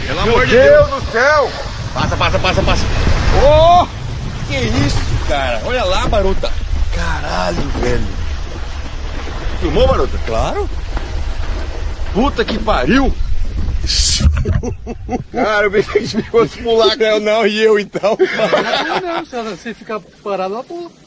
Pelo amor de Deus do céu! Passa. Oh! Que isso, cara? Olha lá, Baruta. Caralho, velho. Filmou, Baruta? Claro. Puta que pariu. Cara, eu pensei que você fosse pular. Não, e eu então? Não, se você ficar parado, ela pula.